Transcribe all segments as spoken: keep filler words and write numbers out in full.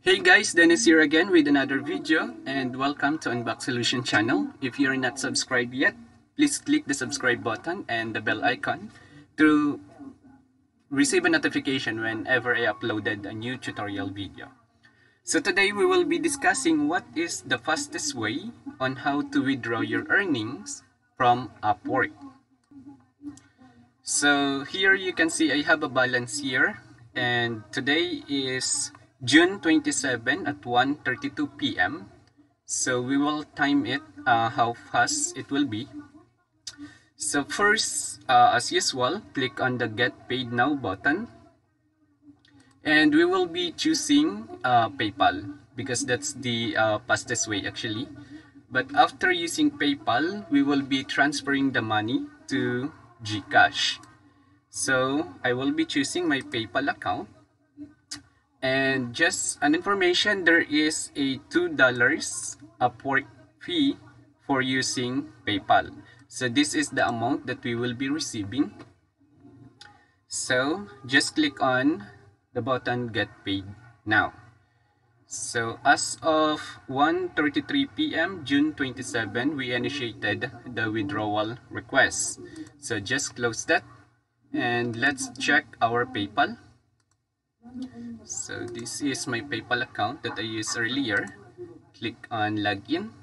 Hey guys, Dennis here again with another video and welcome to Unbox Solution channel. If you're not subscribed yet, please click the subscribe button and the bell icon to receive a notification whenever I uploaded a new tutorial video. So today we will be discussing what is the fastest way on how to withdraw your earnings from Upwork. So here you can see I have a balance here and today is June twenty-seventh at one thirty-two p m So we will time it uh, how fast it will be. So first, uh, as usual, click on the Get Paid Now button. And we will be choosing uh, PayPal because that's the uh, fastest way actually. But after using PayPal, we will be transferring the money to Gcash. So I will be choosing my PayPal account. And just an information, there is a two dollars Upwork fee for using PayPal. So this is the amount that we will be receiving. So just click on the button Get Paid Now. So as of one thirty-three p m June twenty-seventh, we initiated the withdrawal request. So just close that and let's check our PayPal. So this is my PayPal account that I used earlier. Click on Login.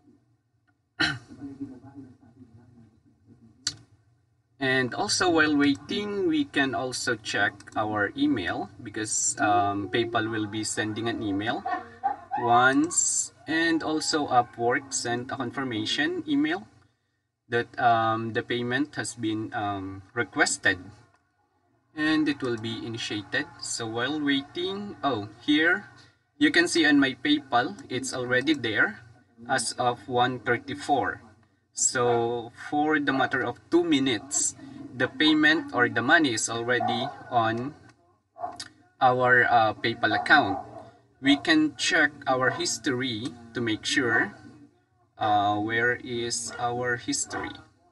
And also while waiting, we can also check our email because um, PayPal will be sending an email once, and also Upwork sent a confirmation email that um, the payment has been um, requested and it will be initiated. So while waiting, oh, here you can see on my PayPal it's already there as of one thirty-four. So for the matter of two minutes, the payment or the money is already on our uh, PayPal account. We can check our history to make sure. Uh, where is our history?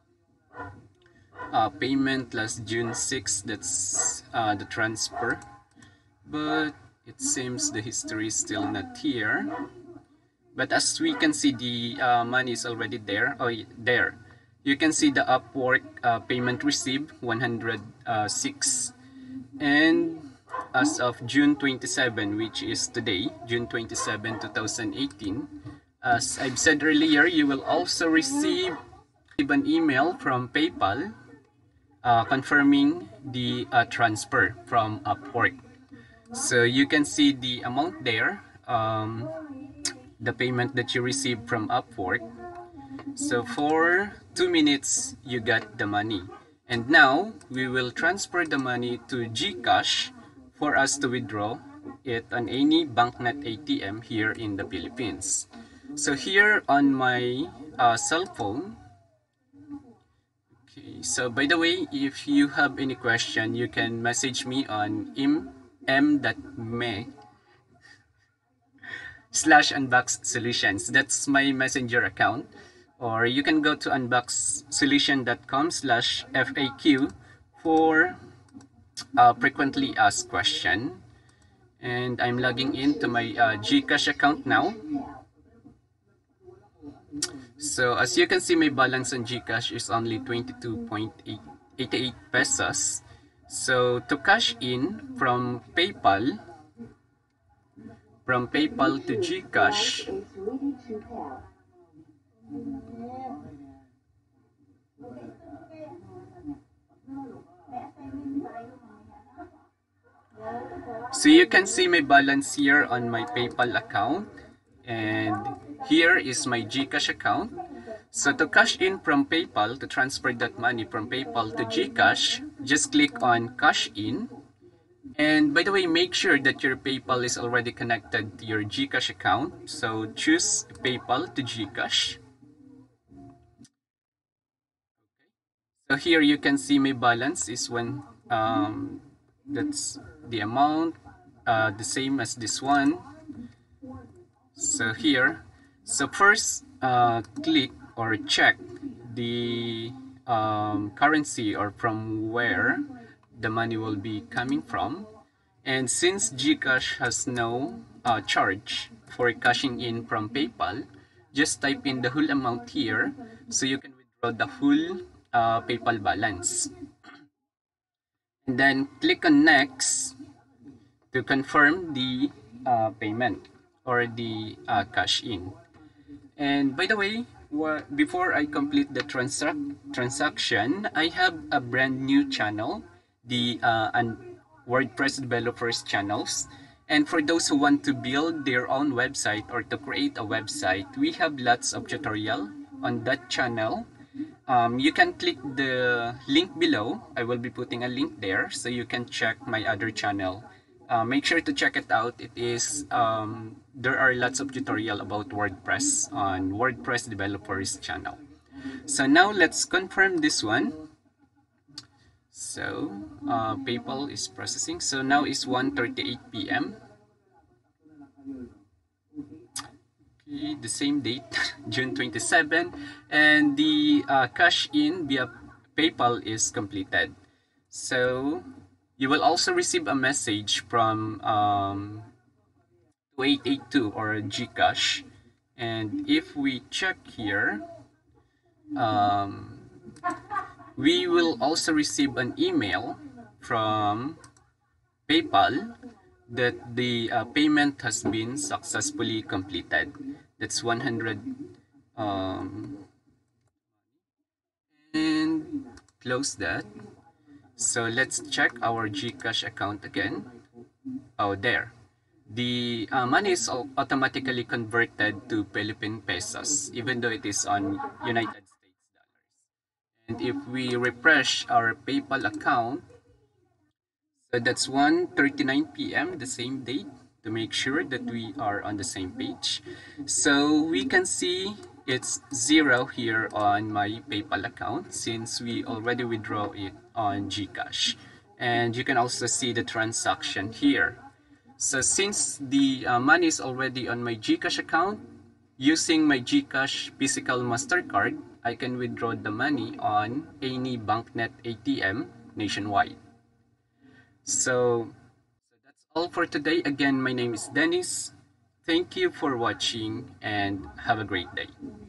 Uh, payment last June sixth, that's uh, the transfer, but it seems the history is still not here. But as we can see, the uh, money is already there. Oh, there. You can see the Upwork uh, payment received one hundred six, and as of June twenty-seventh, which is today, June twenty-seventh two thousand eighteen, as I've said earlier, you will also receive an email from PayPal Uh, confirming the uh, transfer from Upwork. So you can see the amount there, um, the payment that you received from Upwork. So for two minutes, you got the money. And now we will transfer the money to Gcash for us to withdraw it on any banknet A T M here in the Philippines. So here on my uh, cell phone, okay, so by the way, if you have any question, you can message me on m.me slash unbox solutions. That's my messenger account. Or you can go to unboxsolution.com slash FAQ for uh, frequently asked question. And I'm logging into my uh, Gcash account now. So as you can see, my balance on Gcash is only twenty-two point eight eight pesos. So to cash in from PayPal, from PayPal to Gcash, so you can see my balance here on my PayPal account, and here is my Gcash account. So to cash in from PayPal, to transfer that money from PayPal to Gcash, just click on Cash In. And by the way, make sure that your PayPal is already connected to your Gcash account. So choose PayPal to Gcash. So here you can see my balance is when um, that's the amount, uh, the same as this one. So here, so first uh, click or check the um, currency or from where the money will be coming from. And since Gcash has no uh, charge for cashing in from PayPal, just type in the whole amount here so you can withdraw the full uh, PayPal balance. And then click on next to confirm the uh, payment or the uh, cash in. And by the way, before I complete the transac- transaction, I have a brand new channel, the uh, an WordPress developers channels. And for those who want to build their own website or to create a website, we have lots of tutorial on that channel. Um, you can click the link below. I will be putting a link there so you can check my other channel. Uh, make sure to check it out. It is um, there are lots of tutorial about WordPress on WordPress developers channel. So now let's confirm this one. So uh, PayPal is processing. So now is one thirty-eight p m Okay, the same date, June twenty-seventh, and the uh, cash in via PayPal is completed. So you will also receive a message from um, two eight eight two or Gcash, and if we check here, um, we will also receive an email from PayPal that the uh, payment has been successfully completed. That's one hundred um, and close that. So let's check our Gcash account again. Oh, there. The uh, money is automatically converted to Philippine pesos, even though it is on United States dollars. And if we refresh our PayPal account, so that's one thirty-nine p m the same date to make sure that we are on the same page. So we can see it's zero here on my PayPal account since we already withdraw it on Gcash. And you can also see the transaction here. So since the uh, money is already on my Gcash account, using my Gcash physical MasterCard, I can withdraw the money on any BankNet A T M nationwide. So, so that's all for today. Again, my name is Dennis. Thank you for watching and have a great day.